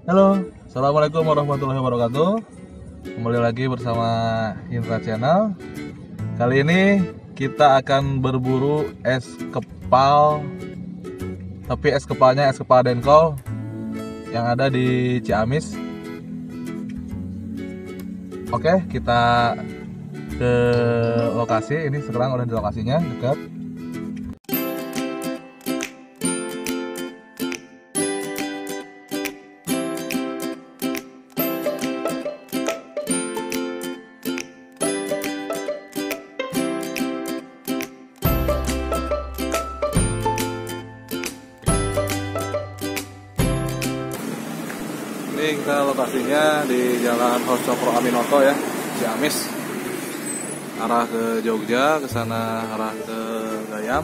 Halo, Assalamualaikum warahmatullahi wabarakatuh. Kembali lagi bersama Indra Channel. Kali ini kita akan berburu es kepal, tapi es kepalnya es kepal dengkol yang ada di Ciamis. Oke, kita ke lokasi. Ini sekarang udah di lokasinya, dekat. Ini kita lokasinya di Jalan Hos Cokro Aminoto ya, Ciamis. Arah ke Jogja, ke sana arah ke Gayam.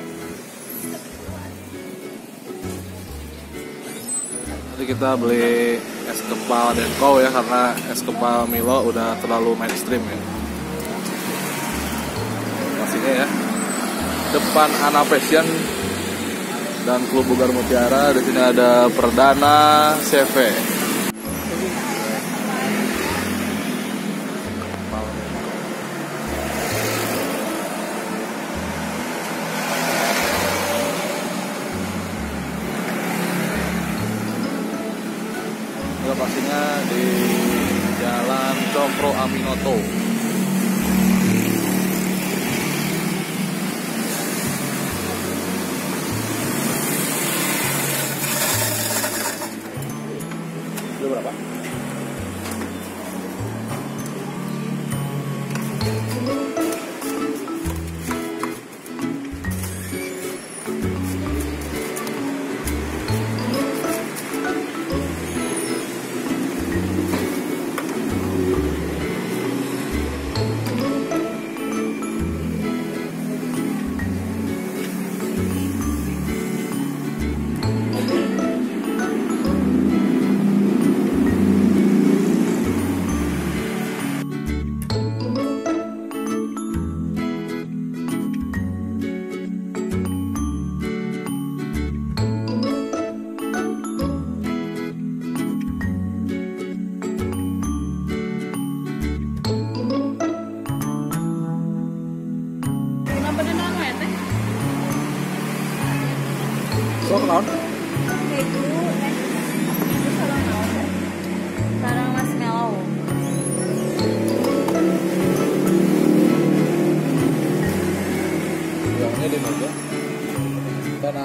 Nanti kita beli es kepal dengkol ya, karena es kepal Milo udah terlalu mainstream ya. Lokasinya ya, depan Ana Fashion dan Klub Bugar Mutiara. Di sini ada Perdana CV. Lokasinya di Jalan Cokro Aminoto. Itu berapa? So, kenaun? Itu sarang marshmallow. Yang ini aja. Karena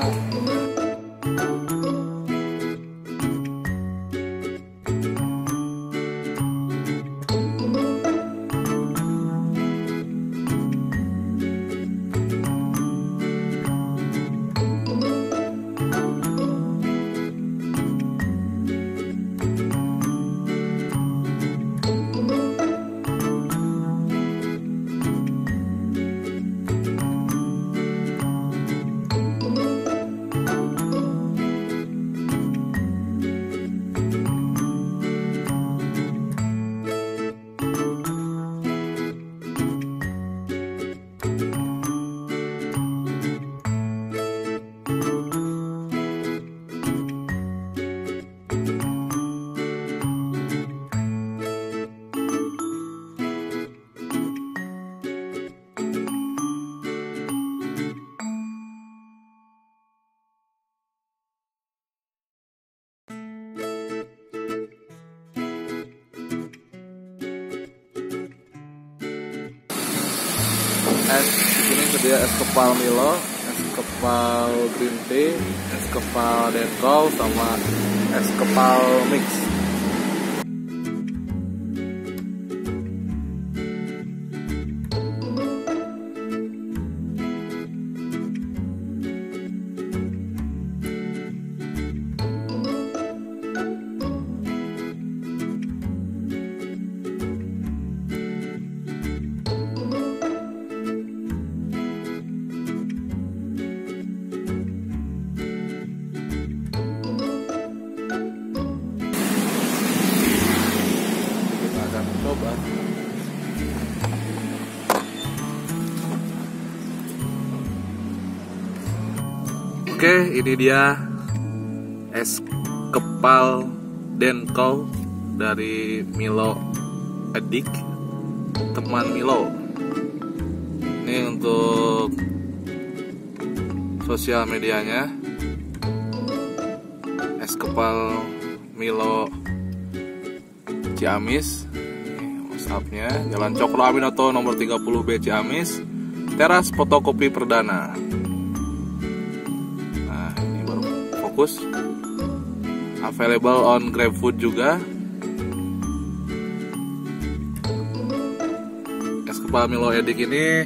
es di sini sedia es kepal Milo, es kepal green tea, es kepal dengkol, sama es kepal mix. Coba. Oke, ini dia es kepal Denko dari Milo Edik, teman Milo. Ini untuk sosial medianya, es kepal Milo Ciamis. WhatsAppnya Jalan Cokro Aminoto nomor 30B Ciamis, teras fotokopi perdana. Nah, ini baru fokus. Available on GrabFood juga. Es kepal Milo Edik ini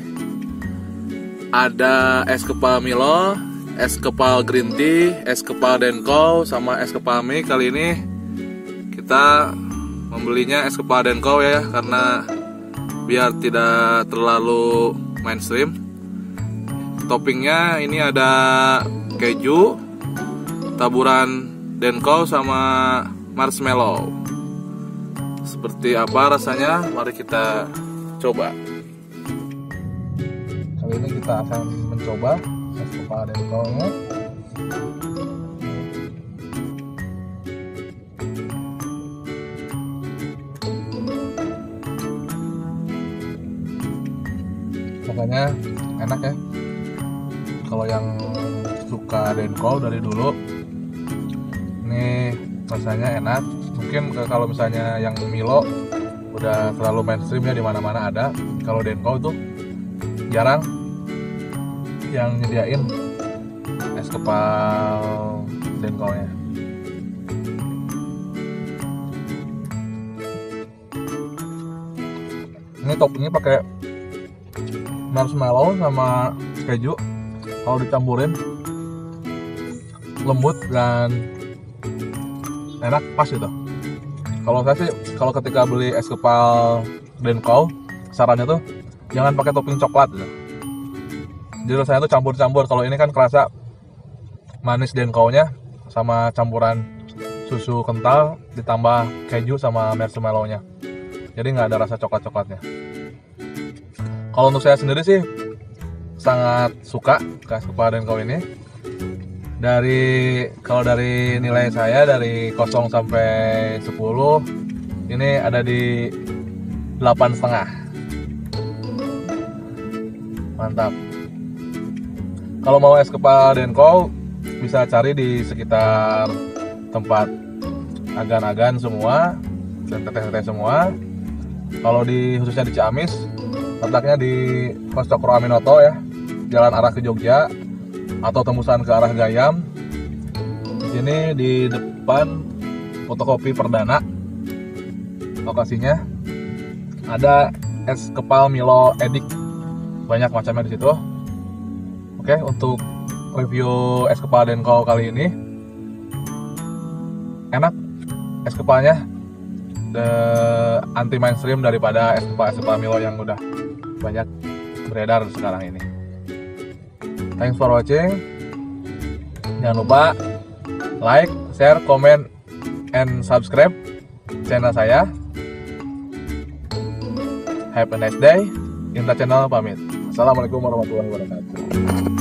ada es kepal Milo, es kepal green tea, es kepal Denko, sama es kepal mie. Kali ini kita membelinya es kepal Denko ya, karena biar tidak terlalu mainstream. Toppingnya ini ada keju, taburan Denko sama marshmallow. Seperti apa rasanya? Mari kita coba. Kali ini kita akan mencoba es kepal Denko-nya. Rasanya enak ya. Kalau yang suka Denko dari dulu, ini rasanya enak. Mungkin kalau misalnya yang Milo udah terlalu mainstream ya, di mana-mana ada. Kalau Denko itu jarang yang nyediain es kepal Denko-nya. Ini toppingnya pakai marshmallow sama keju. Kalau dicampurin lembut dan enak, pas gitu. Kalau saya sih, kalau ketika beli es kepal Denko, sarannya tuh jangan pakai topping coklat gitu. Jadi rasanya tuh campur-campur. Kalau ini kan kerasa manis Denko-nya sama campuran susu kental ditambah keju sama marshmallow-nya. Jadi nggak ada rasa coklat-coklatnya. Kalau untuk saya sendiri sih sangat suka es kepal Denko ini. Kalau dari nilai saya dari 0 sampai 10, ini ada di 8,5. Mantap. Kalau mau es kepal Denko bisa cari di sekitar tempat agan-agan semua dan teteh-teteh semua. Kalau khususnya di Ciamis, letaknya di Pos Cokro Aminoto ya, jalan arah ke Jogja atau tembusan ke arah Gayam. Di sini di depan fotokopi perdana lokasinya. Ada es kepal Milo Edik, banyak macamnya di situ. Oke, untuk review es kepal Denko kali ini, enak es kepalnya, anti mainstream daripada es kepal Milo yang udah banyak beredar sekarang ini. Thanks for watching. Jangan lupa like, share, comment, and subscribe channel saya. Have a nice day. Intra Channel pamit. Assalamualaikum warahmatullahi wabarakatuh.